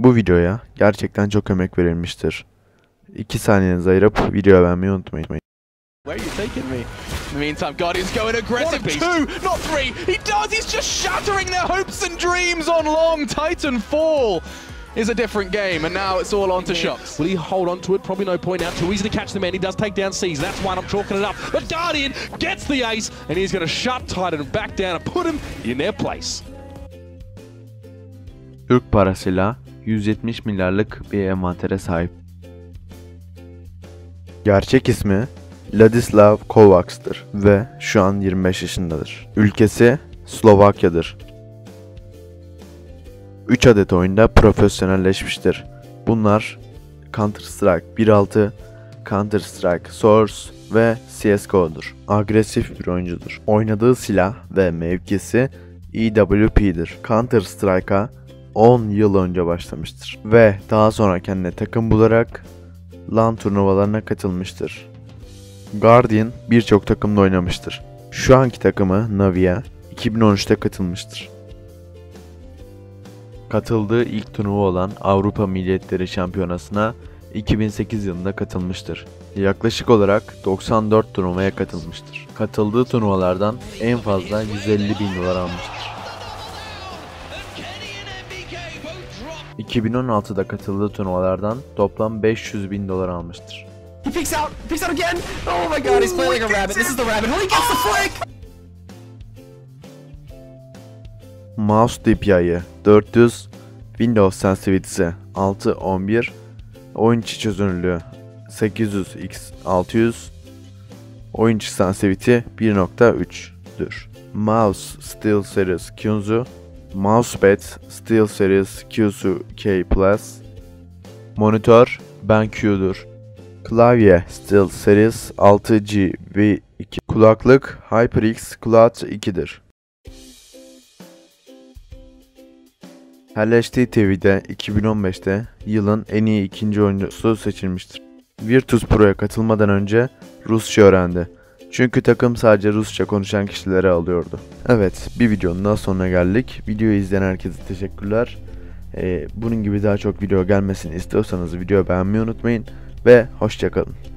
Bu videoya gerçekten çok emek verilmiştir. 2 saniyenizi ayırıp videoyu beğenmeyi unutmayın. Where are you taking me? In the meantime, Guardian's going aggressive. 2, not 3. He does. He's just shattering their hopes and dreams on long. Titanfall is a different game, and now it's all on to Shox. Will he hold on to it? Probably no point now. Too easy to catch the man. He does take down C's. That's why I'm chalking it up. But Guardian gets the ace, and he's going to shut Titan back down and put him in their place. Türk parasıyla 170 milyarlık bir envantere sahip. Gerçek ismi Ladislav Kovacs'tır ve şu an 25 yaşındadır. Ülkesi Slovakya'dır. 3 adet oyunda profesyonelleşmiştir. Bunlar Counter-Strike 1.6, Counter-Strike Source ve CSGO'dur. Agresif bir oyuncudur. Oynadığı silah ve mevkisi EWP'dir. Counter-Strike'a 10 yıl önce başlamıştır ve daha sonra kendine takım bularak LAN turnuvalarına katılmıştır. Guardian birçok takımda oynamıştır. Şu anki takımı Navi'ye 2013'te katılmıştır. Katıldığı ilk turnuva olan Avrupa Milliyetleri Şampiyonası'na 2008 yılında katılmıştır. Yaklaşık olarak 94 turnuvaya katılmıştır. Katıldığı turnuvalardan en fazla 150.000 dolar almıştır. 2016'da katıldığı turnuvalardan toplam 500.000 dolar almıştır. He peeks out again! Oh my god, he's playing like a rabbit. This is the rabbit hole. He gets the flick! Mouse DPI'yi 400, Windows Sensitivity'si 611, oyun içi çözünürlüğü 800x600, oyun içi sensitivity 1.3'dür. Mouse SteelSeries Q'su, Mousepad SteelSeries Q'su K+, monitör BenQ'dur. Klavye SteelSeries 6G V2, kulaklık HyperX Cloud 2'dir. Hello TV'de 2015'te yılın en iyi ikinci oyuncusu seçilmiştir. Virtus Pro'ya katılmadan önce Rusça öğrendi. Çünkü takım sadece Rusça konuşan kişileri alıyordu. Evet, bir videonun daha sonuna geldik. Videoyu izleyen herkese teşekkürler. Bunun gibi daha çok video gelmesini istiyorsanız videoyu beğenmeyi unutmayın ve hoşça kalın.